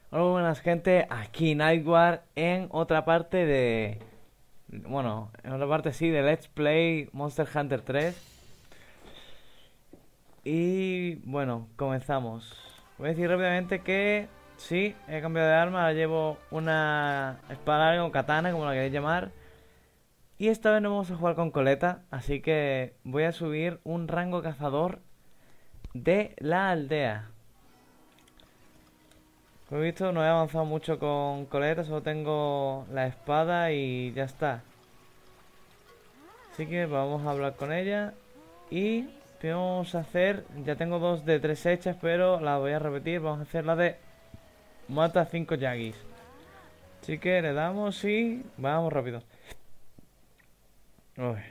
Hola, buenas gente, aquí Nightwar en otra parte de... Bueno, en otra parte sí, de Let's Play Monster Hunter 3. Y bueno, comenzamos. Voy a decir rápidamente que sí, he cambiado de arma, ahora llevo una espada larga o katana, como la queréis llamar. Y esta vez no vamos a jugar con coleta, así que voy a subir un rango cazador de la aldea. Como he visto, no he avanzado mucho con coleta, solo tengo la espada y ya está. Así que vamos a hablar con ella. Y vamos a hacer, ya tengo dos de tres hechas, pero la voy a repetir. Vamos a hacer la de mata 5 Yagis. Así que le damos y vamos rápido. Uy.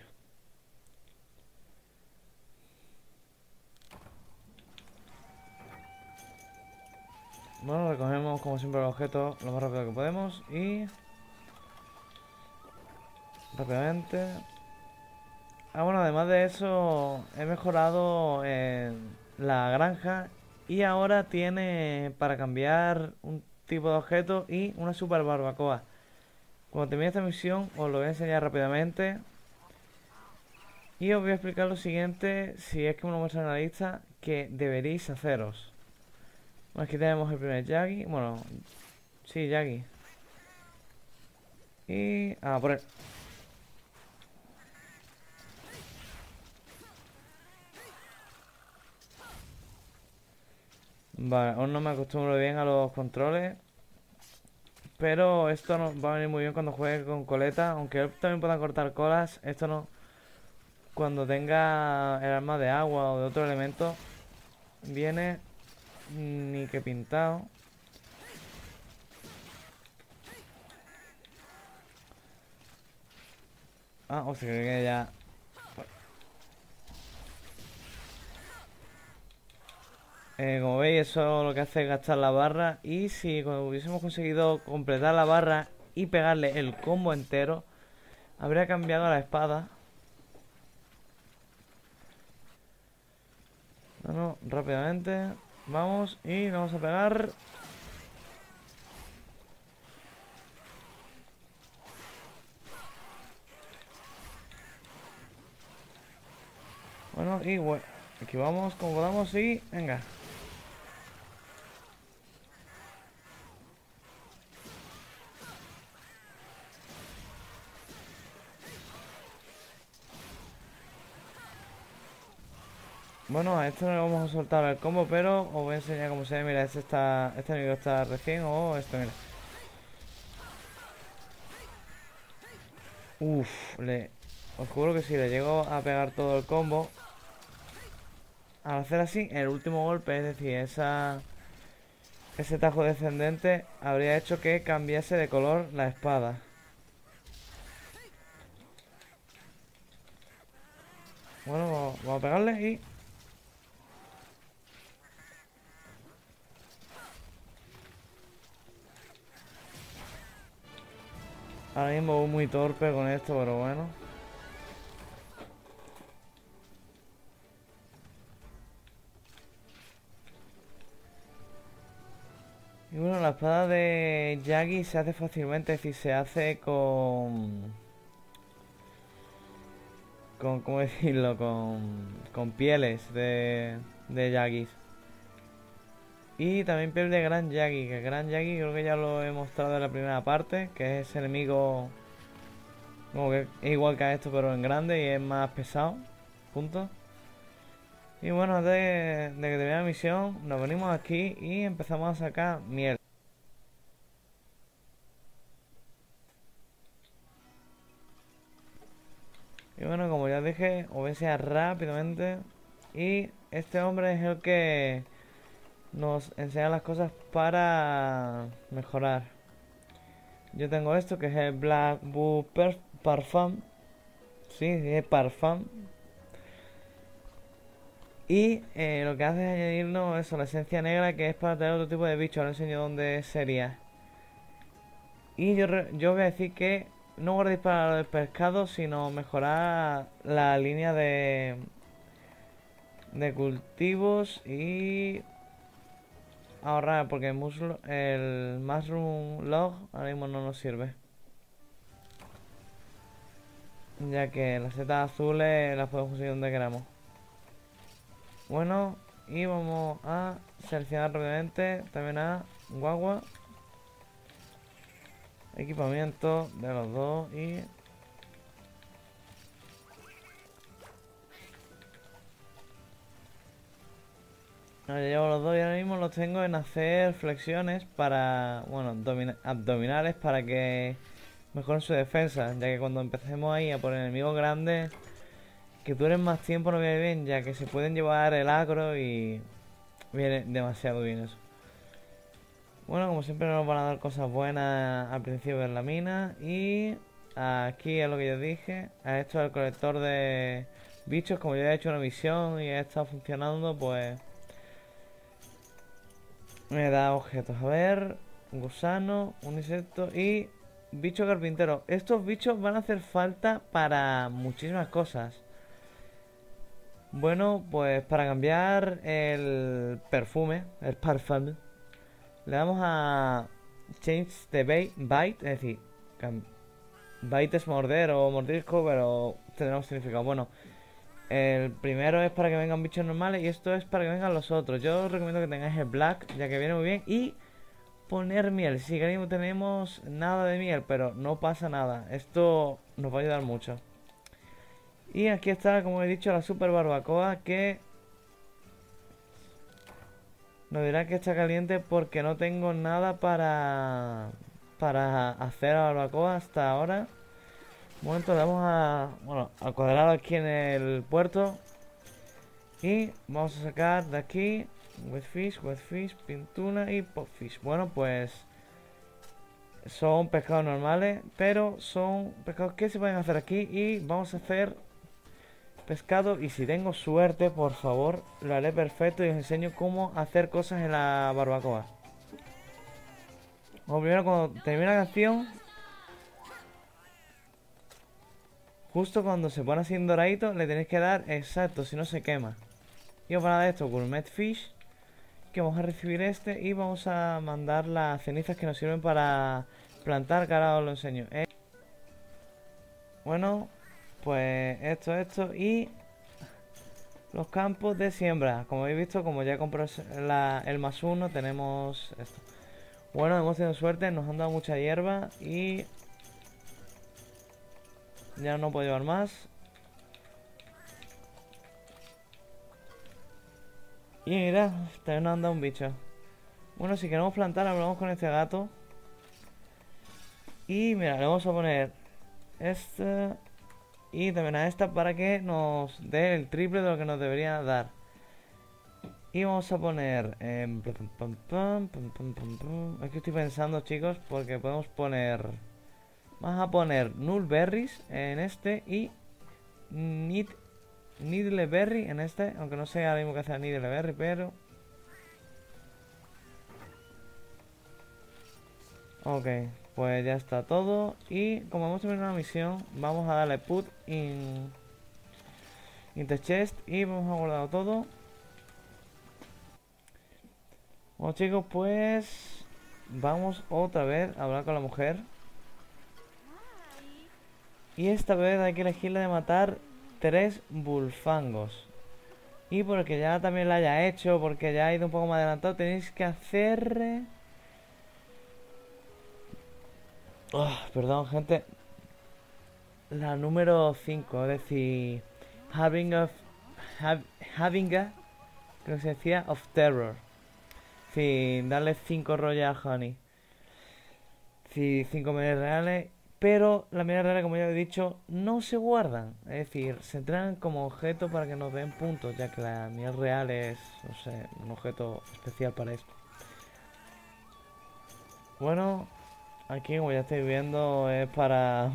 Bueno, recogemos como siempre el objeto lo más rápido que podemos y rápidamente. Ah, bueno, además de eso he mejorado en la granja y ahora tiene para cambiar un tipo de objeto y una super barbacoa. Cuando termine esta misión os lo voy a enseñar rápidamente y os voy a explicar lo siguiente, si es que me lo muestra en la lista, que deberéis haceros. Bueno, aquí tenemos el primer Yagi, bueno, sí, Yagi. Y... ah, por el... Vale, aún no me acostumbro bien a los controles, pero esto no, va a venir muy bien cuando juegue con coleta, aunque él también pueda cortar colas, esto no. Cuando tenga el arma de agua o de otro elemento, viene ni que pintado. Ah, o sea que ya... como veis, eso lo que hace es gastar la barra. Y si hubiésemos conseguido completar la barra y pegarle el combo entero, habría cambiado a la espada. Bueno, rápidamente. Vamos y vamos a pegar. Bueno, y bueno, aquí vamos como podamos y venga. Bueno, a esto no le vamos a soltar el combo, pero os voy a enseñar cómo se ve. Mira, este enemigo está recién o esto, mira. Uf, os juro que si le llego a pegar todo el combo, al hacer así, el último golpe, es decir, ese tajo descendente habría hecho que cambiase de color la espada. Bueno, vamos a pegarle y... ahora mismo voy muy torpe con esto, pero bueno. Y bueno, la espada de Yagi se hace fácilmente, es decir, se hace con ¿cómo decirlo? Con pieles de Yagis. Y también piel de Gran Yagi, que Gran Yagi creo que ya lo he mostrado en la primera parte, que es enemigo como que es igual que a esto pero en grande y es más pesado. Punto. Y bueno, antes de que termine la misión, nos venimos aquí y empezamos a sacar miel. Y bueno, como ya dije, os voy a enseñar rápidamente. Y este hombre es el que nos enseña las cosas para mejorar. Yo tengo esto que es el Black Boo Parfum. Sí, es Parfum. Y lo que hace es añadirnos eso, la esencia negra, que es para tener otro tipo de bicho. Ahora enseño dónde sería. Y yo voy a decir que no guardéis para el pescado, sino mejorar la línea de cultivos y... ahorrar porque el Mushroom Log ahora mismo no nos sirve. Ya que las setas azules las podemos conseguir donde queramos. Bueno, y vamos a seleccionar rápidamente también a Guagua. Equipamiento de los dos y... Ahora ya llevo los dos y ahora mismo los tengo en hacer flexiones para... Bueno, abdominales para que mejoren su defensa. Ya que cuando empecemos ahí a por enemigos grandes, que duren más tiempo no viene bien, ya que se pueden llevar el agro y viene demasiado bien eso. Bueno, como siempre nos van a dar cosas buenas al principio de la mina. Y aquí es lo que yo dije. A esto es el colector de bichos. Como yo he hecho una misión y he estado funcionando, pues me da objetos. A ver, un gusano, un insecto y bicho carpintero. Estos bichos van a hacer falta para muchísimas cosas. Bueno, pues para cambiar el perfume, el parfum, le damos a Change the Bite, es decir, bite es morder o mordisco, pero tendrá un significado. Bueno, el primero es para que vengan bichos normales y esto es para que vengan los otros. Yo os recomiendo que tengáis el black, ya que viene muy bien. Y poner miel. Sí, que no tenemos nada de miel, pero no pasa nada. Esto nos va a ayudar mucho. Y aquí está, como he dicho, la super barbacoa, que nos dirá que está caliente porque no tengo nada para hacer la barbacoa hasta ahora. Un momento, le damos a, bueno, al cuadrado aquí en el puerto. Y vamos a sacar de aquí Wetfish, Pintuna y Popfish. Bueno, pues son pescados normales, pero son pescados que se pueden hacer aquí. Y vamos a hacer pescado. Y si tengo suerte, por favor, lo haré perfecto y os enseño cómo hacer cosas en la barbacoa. Bueno, primero cuando termine la canción, justo cuando se pone así en doradito, le tenéis que dar exacto, si no se quema. Y os van a dar esto, Gourmet Fish, que vamos a recibir este y vamos a mandar las cenizas que nos sirven para plantar, que ahora os lo enseño. Bueno, pues esto y los campos de siembra. Como habéis visto, como ya compré el más uno, tenemos esto. Bueno, hemos tenido suerte, nos han dado mucha hierba y ya no puedo llevar más. Y mira, también nos han dado un bicho. Bueno, si queremos plantar, hablamos con este gato. Y mira, le vamos a poner este y también a esta para que nos dé el triple de lo que nos debería dar. Y vamos a poner... aquí estoy pensando, chicos, porque podemos poner... Vamos a poner Nullberries en este y Needleberry en este, aunque no sé ahora mismo que hace Needleberry, pero... Ok, pues ya está todo. Y como hemos terminado la misión, vamos a darle put in the chest y vamos a guardar todo. Bueno, chicos, pues vamos otra vez a hablar con la mujer. Y esta vez hay que elegirle de matar 3 bulfangos. Y porque ya también la haya hecho, porque ya ha ido un poco más adelantado, tenéis que hacer... perdón, gente. La número 5, es decir, having a, creo que se decía, of terror. Sin darle 5 Royal Honey. Sí, 5 minerales reales. Pero las minerales reales, como ya he dicho, no se guardan. Es decir, se entregan como objeto para que nos den puntos, ya que la miel real es, no sé, un objeto especial para esto. Bueno, aquí como ya estáis viendo es para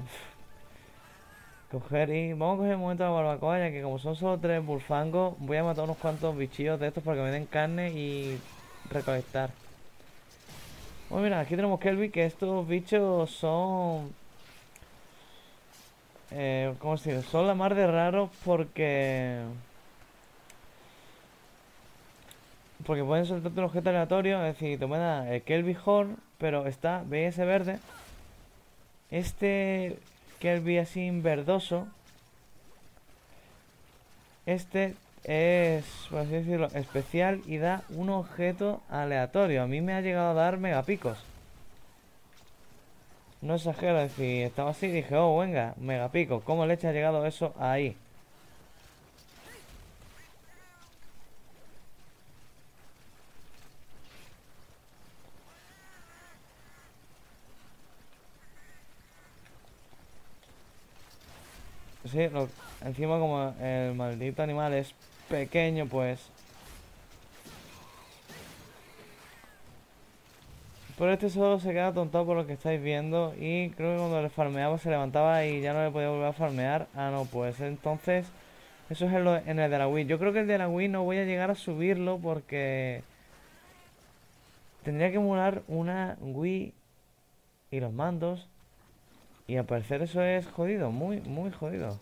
coger y... Vamos a coger un momento la barbacoa, ya que como son solo 3 bulfangos, voy a matar unos cuantos bichillos de estos para que me den carne y recolectar. Bueno, mira, aquí tenemos Kelby, que estos bichos son... ¿cómo se dice? Son la mar de raros porque... Porque pueden soltarte un objeto aleatorio, es decir, te pueden dar el Kelby Horn, pero está, ¿veis ese verde? Este Kelby así verdoso, este es, por así decirlo, especial y da un objeto aleatorio. A mí me ha llegado a dar megapicos. No exagero, es decir, estaba así y dije, oh, venga, megapico. ¿Cómo leche ha llegado eso ahí? Sí, encima como el maldito animal es pequeño, pues... Pero este solo se queda tontado por lo que estáis viendo. Y creo que cuando le farmeaba se levantaba y ya no le podía volver a farmear. Ah, no, pues entonces... Eso es en el de la Wii. Yo creo que el de la Wii no voy a llegar a subirlo porque... Tendría que emular una Wii y los mandos. Y al parecer eso es jodido, muy, muy jodido.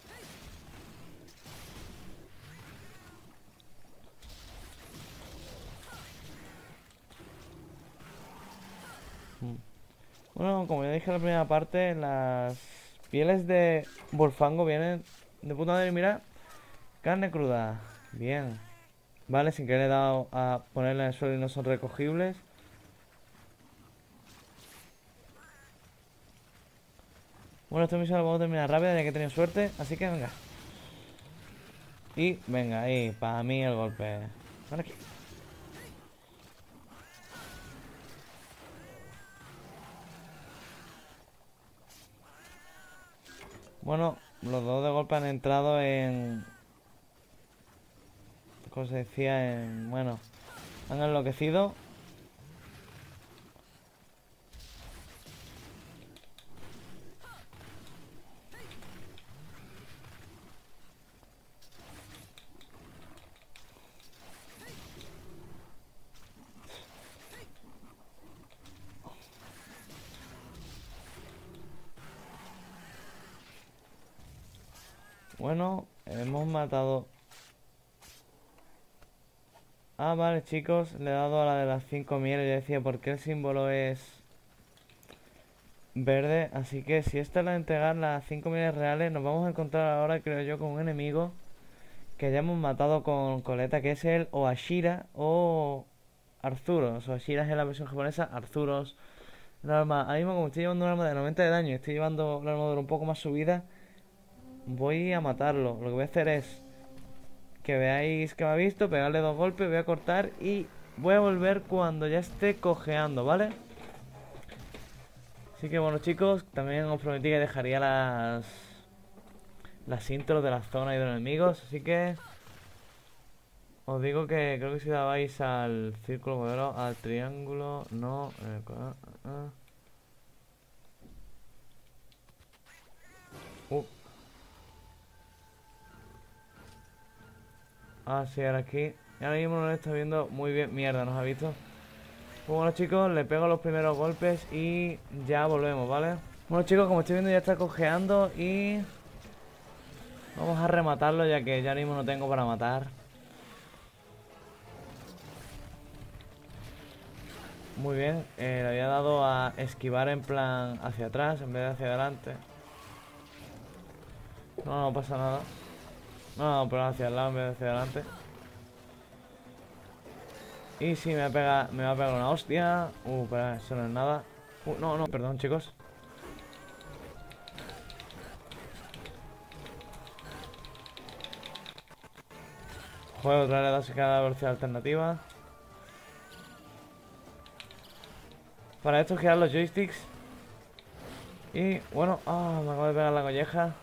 Mm. Bueno, como ya dije en la primera parte, las pieles de Volfango vienen de puta madre. Mira, carne cruda. Bien. Vale, sin querer he dado a ponerla en el suelo y no son recogibles. Bueno, esta misión la vamos a terminar rápida ya que he tenido suerte. Así que venga. Y venga, ahí, para mí el golpe. Ven aquí. Bueno, los dos de golpe han entrado en... ¿Cómo se decía? Bueno, han enloquecido. Bueno, hemos matado... Ah, vale, chicos, le he dado a la de las 5 mieles. Yo decía, ¿por qué el símbolo es verde? Así que si esta es la de entregar las 5 mieles reales, nos vamos a encontrar ahora, creo yo, con un enemigo que ya hemos matado con coleta, que es el Oashira o Arzuros. Oashira es en la versión japonesa, Arzuros el arma. Ahora mismo, como estoy llevando un arma de 90 de daño y estoy llevando la armadura un poco más subida, voy a matarlo. Lo que voy a hacer es que veáis que me ha visto, pegarle 2 golpes, voy a cortar y voy a volver cuando ya esté cojeando, ¿vale? Así que bueno, chicos, también os prometí que dejaría las intros de la zona y de los enemigos, así que os digo que creo que si dabais al círculo cuadrado, al triángulo, no, ah. Uh. Ah, sí, ahora aquí. Y ahora mismo no lo está viendo muy bien. Mierda, ¿nos ha visto? Pues bueno, chicos, le pego los primeros golpes y ya volvemos, ¿vale? Bueno, chicos, como estoy viendo ya está cojeando y... Vamos a rematarlo ya que ya mismo no tengo para matar. Muy bien, le había dado a esquivar en plan hacia atrás en vez de hacia adelante. No, no pasa nada. No, pero hacia el lado en vez de hacia adelante. Y si me va a pegar una hostia. Pero eso no es nada. No, no, perdón, chicos. Joder, otra vez da cada velocidad alternativa. Para esto girar los joysticks. Y bueno, me acabo de pegar la colleja.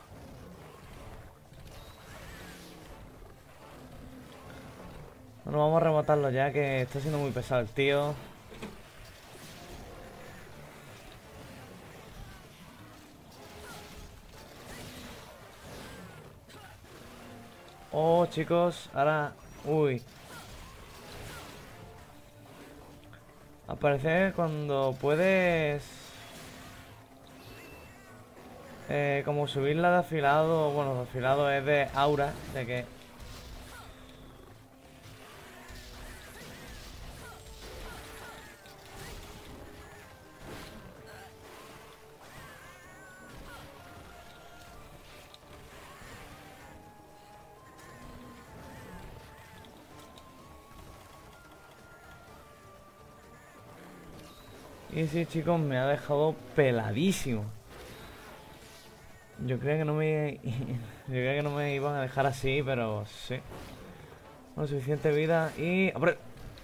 Bueno, vamos a rematarlo ya, que está siendo muy pesado el tío. Oh, chicos, ahora... Uy. Aparece cuando puedes... como subirla de afilado... Bueno, de afilado es de aura, ya que... Y sí, chicos, me ha dejado peladísimo. Yo creía que no me... Yo creía que no me iban a dejar así, pero sí. Bueno, suficiente vida y... ¡Hombre!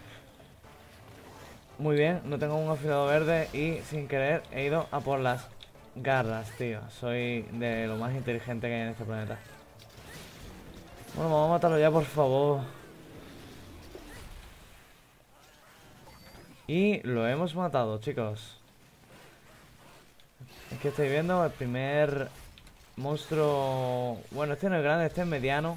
Muy bien, no tengo un afilado verde y sin querer he ido a por las garras, tío. Soy de lo más inteligente que hay en este planeta. Bueno, vamos a matarlo ya, por favor. Y lo hemos matado, chicos. Aquí estáis viendo el primer monstruo... Bueno, este no es grande, este es mediano.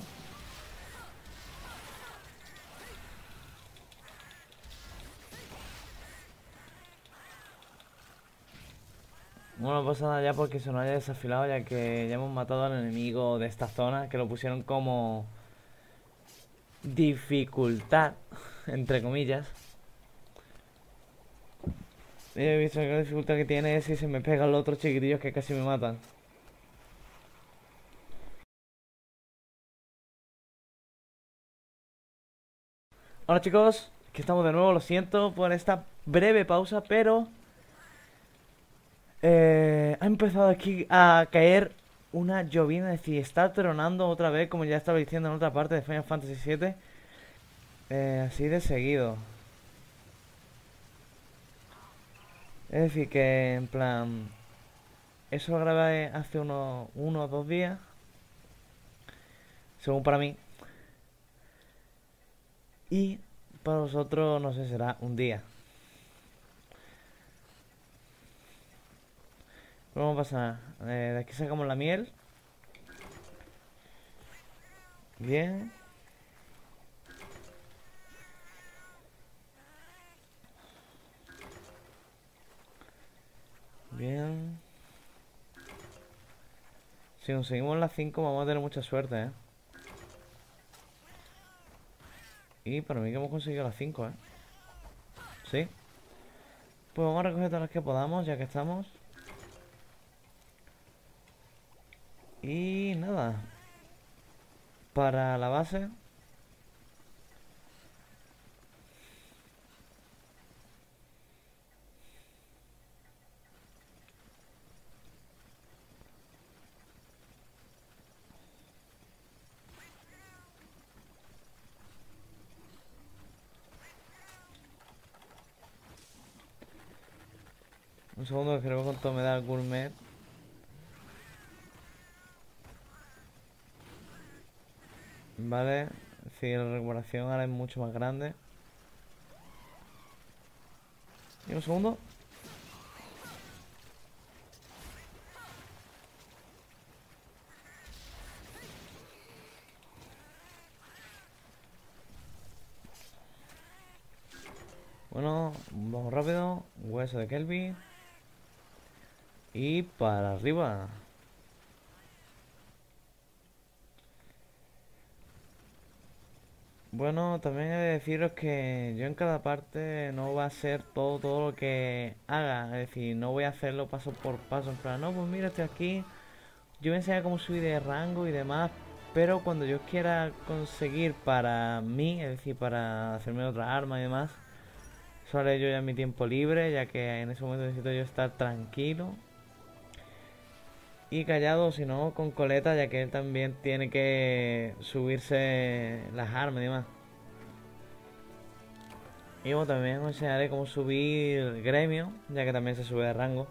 Bueno, no pasa nada ya porque se nos haya desafilado, ya que ya hemos matado al enemigo de esta zona, que lo pusieron como dificultad, entre comillas. Y he visto que la dificultad que tiene es si se me pegan los otros chiquitillos que casi me matan. Hola chicos, aquí estamos de nuevo, lo siento por esta breve pausa, pero ha empezado aquí a caer una llovina, es decir, está tronando otra vez, como ya estaba diciendo en otra parte de Final Fantasy VII, así de seguido. Es decir, que en plan, eso lo grabé hace uno o 2 días, según para mí, y para vosotros no sé, será un día. Pero vamos a pasar, de aquí sacamos la miel, bien. Bien. Si conseguimos las 5 vamos a tener mucha suerte, ¿eh? Y para mí que hemos conseguido las 5, ¿eh? Sí. Pues vamos a recoger todas las que podamos, ya que estamos. Y nada. Para la base. Un segundo que creo que cuánto me da el gourmet. Vale. Si la recuperación ahora es mucho más grande. Y un segundo. Bueno, vamos rápido. Hueso de Kelby. Y para arriba. Bueno, también he de deciros que yo en cada parte no va a ser todo lo que haga, es decir, no voy a hacerlo paso por paso, en plan, no, pues mira, estoy aquí, yo voy a enseñar cómo subir de rango y demás, pero cuando yo quiera conseguir para mí, es decir, para hacerme otra arma y demás, eso haré yo ya en mi tiempo libre, ya que en ese momento necesito yo estar tranquilo y callado, si no con Coleta, ya que él también tiene que subirse las armas y demás. Y bueno, también os enseñaré cómo subir gremio, ya que también se sube de rango.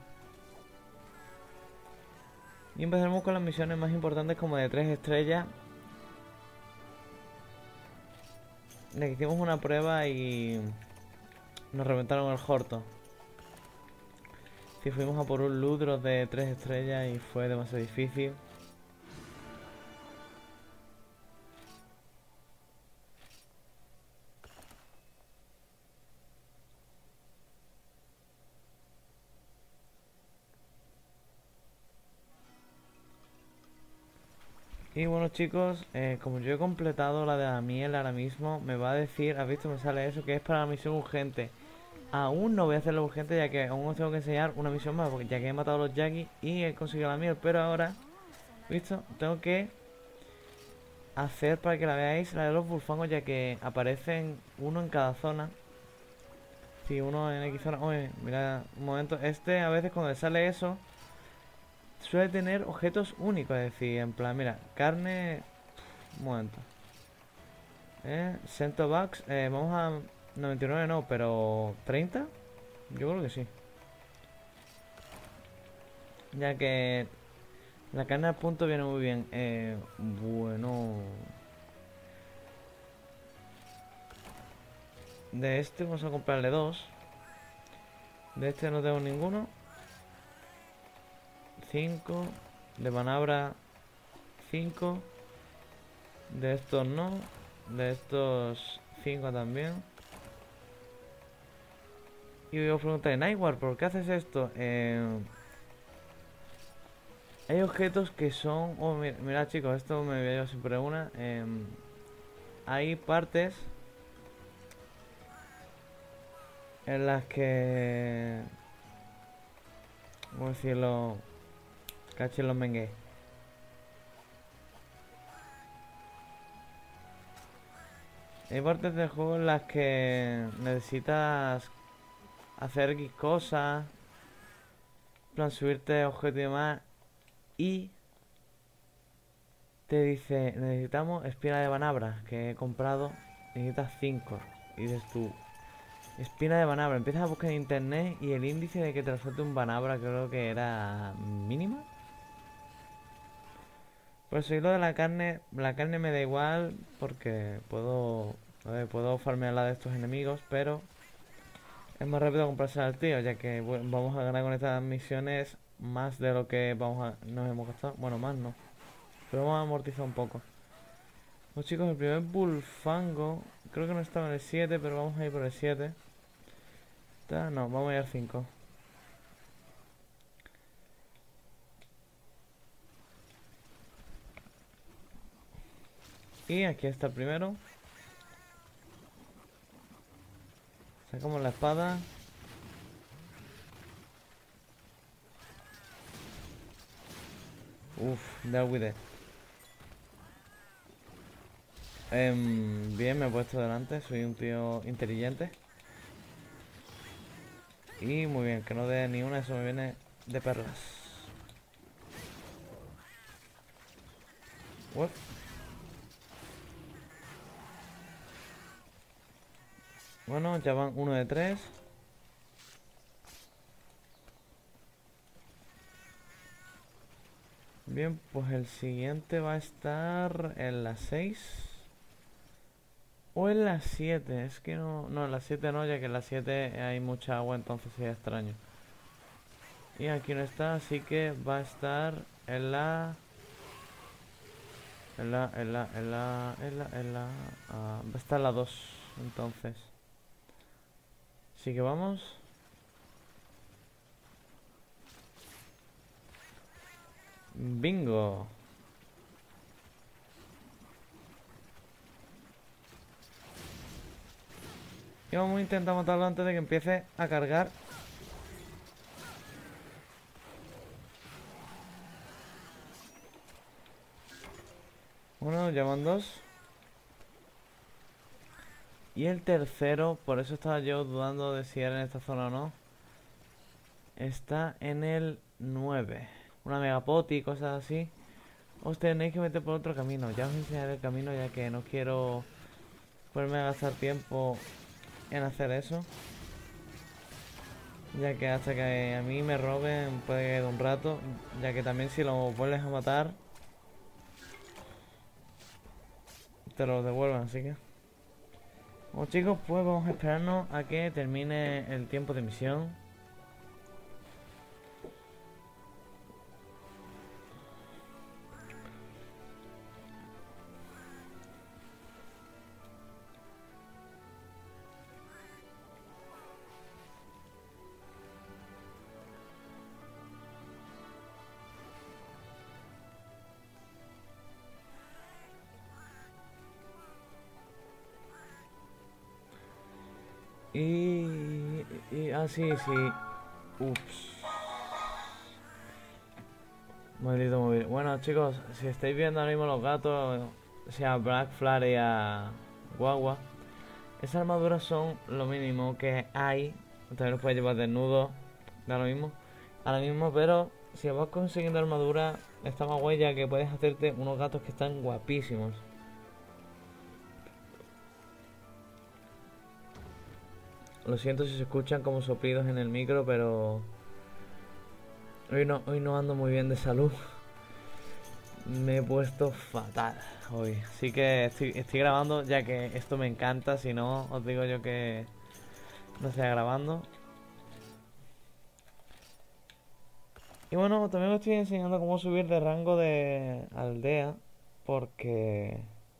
Y empezaremos con las misiones más importantes como de 3 estrellas. Le hicimos una prueba y nos reventaron el Horto. Si fuimos a por un Ludros de 3 estrellas y fue demasiado difícil. Y bueno chicos, como yo he completado la de la miel ahora mismo, me va a decir, has visto, me sale eso, que es para la misión urgente. Aún no voy a hacerlo urgente ya que aún os tengo que enseñar una misión más, porque ya que he matado a los Jackie y he conseguido la miel, pero ahora, ¿visto? Tengo que hacer para que la veáis la de los bulfangos, ya que aparecen uno en cada zona. Si uno en X zona... Oye, mira, un momento. Este a veces cuando le sale eso, suele tener objetos únicos. Es decir, en plan, mira, carne... Un momento. Cento bucks. Vamos a 99 no, pero 30. Yo creo que sí. Ya que la carne al punto viene muy bien. Bueno... De este vamos a comprarle dos. De este no tengo ninguno. 5. De manabra 5. De estos no. De estos 5 también. Y voy a preguntar, Nightwar, ¿por qué haces esto? Hay objetos que son... Oh, mira, mira, chicos, esto me había yo siempre una. Hay partes en las que... ¿Cómo decirlo? Cachen los mengues. Hay partes del juego en las que necesitas hacer X cosas, en plan subirte objetos y demás, y te dice, necesitamos espina de banabra que he comprado, necesitas 5. Y dices tú, espina de banabra, empiezas a buscar en internet y el índice de que te resulte un banabra creo que era mínima. Por eso y lo de la carne me da igual porque puedo, a ver, puedo farmear la de estos enemigos, pero es más rápido comprarse al tío, ya que vamos a ganar con estas misiones más de lo que nos hemos gastado. Bueno, más no, pero vamos a amortizar un poco. Pues chicos, el primer Bullfango, creo que no estaba en el 7, pero vamos a ir por el 7. No, vamos a ir al 5. Y aquí está el primero. Sacamos la espada. Uff, deal with it. Bien, me he puesto delante, soy un tío inteligente. Y muy bien, que no dé ni una, eso me viene de perlas. What? Bueno, ya van 1 de 3. Bien, pues el siguiente va a estar en la 6 o en la 7. Es que no, en la 7 no, ya que en la 7 hay mucha agua, entonces sería extraño. Y aquí no está, así que va a estar en la... va a estar la 2, entonces. Así que vamos. Bingo. Y vamos a intentar matarlo antes de que empiece a cargar. Uno, ya van 2. Y el tercero, por eso estaba yo dudando de si era en esta zona o no. Está en el 9. Una megapoti y cosas así. Os tenéis que meter por otro camino. Ya os enseñaré el camino, ya que no quiero ponerme a gastar tiempo en hacer eso. Ya que hasta que a mí me roben puede ir un rato. Ya que también si lo vuelves a matar te lo devuelven, así que... Bueno chicos, pues vamos a esperarnos a que termine el tiempo de misión. Sí. Ups. Maldito móvil. Bueno chicos, si estáis viendo ahora mismo los gatos, o sea, Black Flare y a Guagua, Esas armaduras son lo mínimo que hay. También los puedes llevar desnudo, da lo mismo. Ahora mismo, pero si vas consiguiendo armadura, está más guay ya que puedes hacerte unos gatos que están guapísimos. Lo siento si se escuchan como soplidos en el micro, pero hoy no ando muy bien de salud. Me he puesto fatal hoy. Así que estoy grabando ya que esto me encanta. Si no, os digo yo que no estoy grabando. Y bueno, también os estoy enseñando cómo subir de rango de aldea. Porque...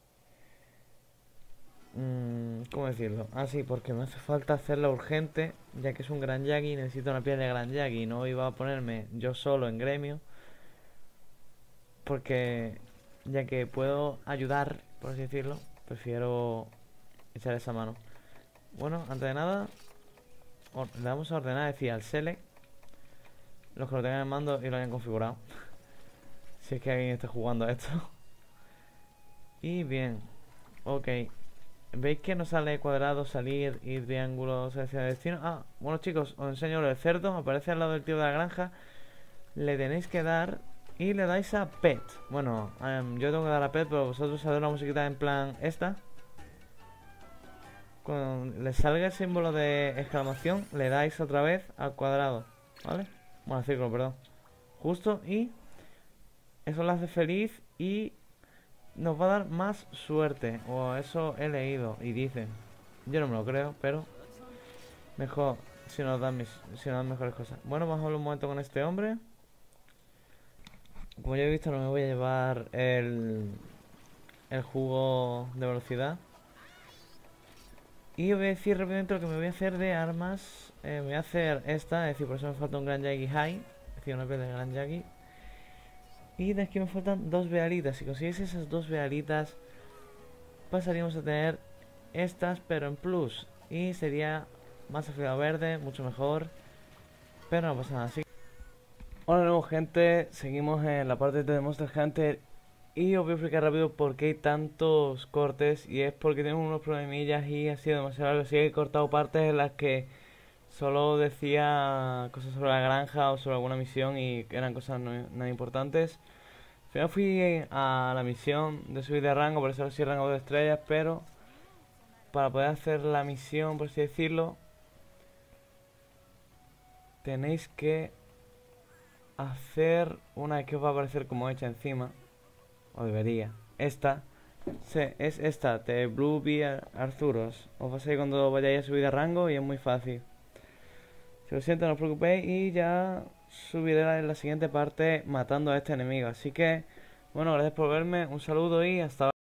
¿cómo decirlo? Ah, sí, porque me hace falta hacerla urgente. Ya que es un gran yagi y necesito una piel de gran yagi. Y no iba a ponerme yo solo en gremio. Porque ya que puedo ayudar, por así decirlo, prefiero echar esa mano. Bueno, antes de nada, le damos a ordenar, es decir, al select, los que lo tengan en mando y lo hayan configurado. Si es que alguien está jugando a esto. Y bien, ok. ¿Veis que nos sale cuadrado, salir y triángulo, seleccionar destino? Ah, bueno chicos, os enseño lo del cerdo, aparece al lado del tío de la granja. Le tenéis que dar y le dais a pet. Bueno, yo tengo que dar a pet, pero vosotros sabéis una musiquita en plan esta. Cuando le salga el símbolo de exclamación, le dais otra vez al cuadrado, ¿vale? Bueno, al círculo, perdón. Justo, y eso le hace feliz y nos va a dar más suerte. O eso he leído y dicen. Yo no me lo creo, pero mejor si nos dan mejores cosas. Bueno, vamos a hablar un momento con este hombre. Como ya he visto, no me voy a llevar el jugo de velocidad. Y os voy a decir rápidamente lo que me voy a hacer de armas. Me voy a hacer esta, es decir, por eso me falta un Gran Yagi High. Es decir, una piel de Gran Yagi. Y de aquí me faltan dos vealitas. Si consiguiese esas dos vealitas, pasaríamos a tener estas, pero en plus. Y sería más afilado verde, mucho mejor. Pero no pasa nada. Así. Hola de nuevo, gente. Seguimos en la parte de Monster Hunter. Y os voy a explicar rápido por qué hay tantos cortes. Y es porque tengo unos problemillas y ha sido demasiado largo. Así que he cortado partes en las que solo decía cosas sobre la granja o sobre alguna misión y eran cosas no nada importantes. Al final fui a la misión de subir de rango, por eso ahora sí rango de estrellas, pero para poder hacer la misión, por así decirlo, tenéis que hacer una que os va a aparecer como hecha encima, o debería. Esta es esta, de Blue Bear Arzuros. Os va a salir cuando vayáis a subir de rango y es muy fácil. Si lo siento, no os preocupéis y ya subiré en la siguiente parte matando a este enemigo. Así que, bueno, gracias por verme, un saludo y hasta ahora.